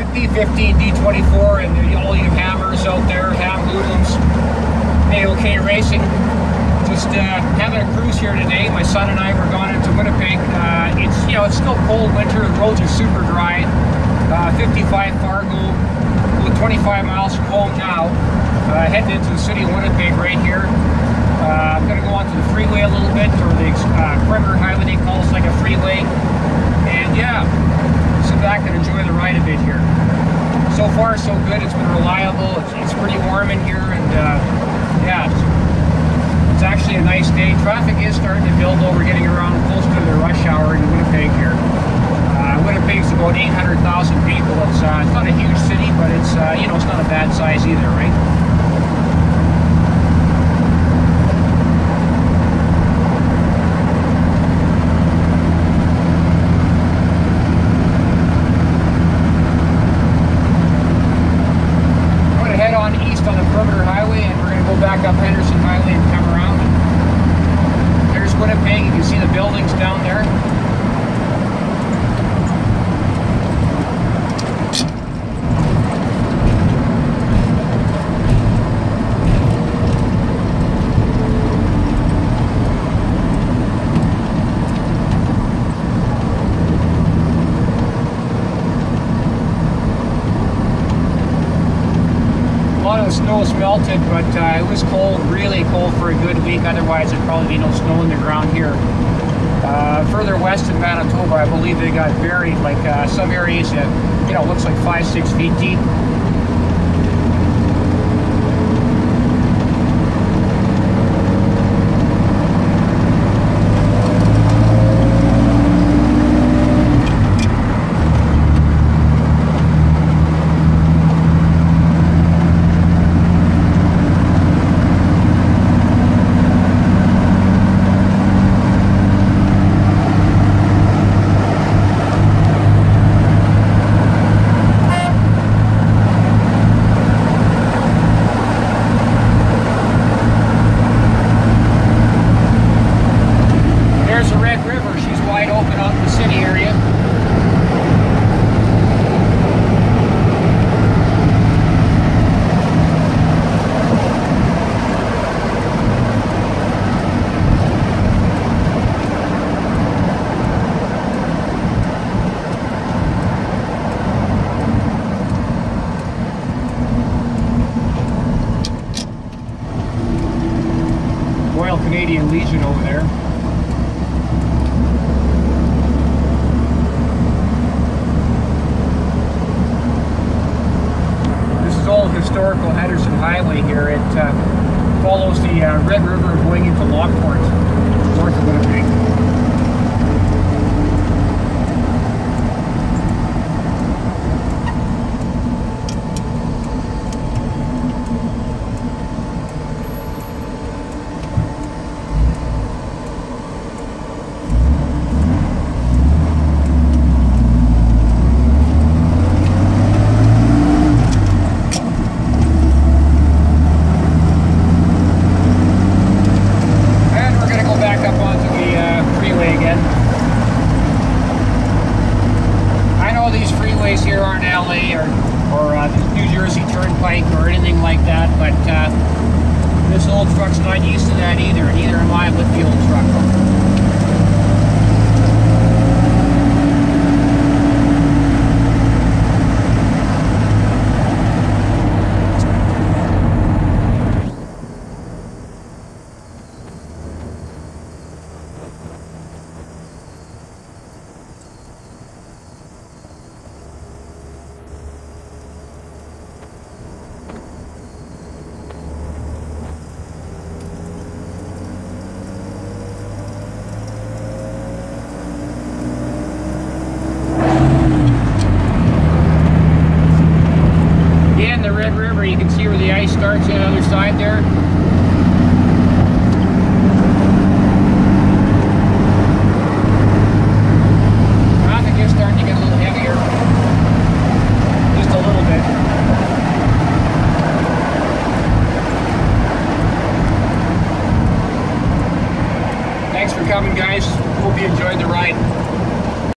P15 D24 and all you hammers out there, ham hoodlums, A-OK Racing. Just having a cruise here today. My son and I were gone into Winnipeg. It's it's still cold winter. The roads are super dry. 55 Fargo, about 25 miles from home now. Heading into the city of Winnipeg right here. I'm going to go onto the freeway a little bit, or the perimeter highway they call it, like a freeway. And yeah, sit back and enjoy the ride a bit here. So far so good. It's been reliable. It's pretty warm in here, and yeah, it's actually a nice day. Traffic is starting to build though. We're getting around close to the rush hour in Winnipeg here. Winnipeg's about 800,000 people. It's not a huge city, but it's it's not a bad size either, right? Winnipeg, you can see the buildings down there. A lot of the snow's melted, but it was cold, really cold for a good week. Otherwise, there'd probably be no snow in the ground here. Further west in Manitoba, I believe they got buried, like some areas that, looks like 5-6 feet deep. Canadian Legion over there. This is old historical Henderson Highway here. It follows the Red River going into Lockport, north of Winnipeg. Here aren't LA or the New Jersey Turnpike or anything like that, but this old truck's not used to that either, and neither am I with the old truck.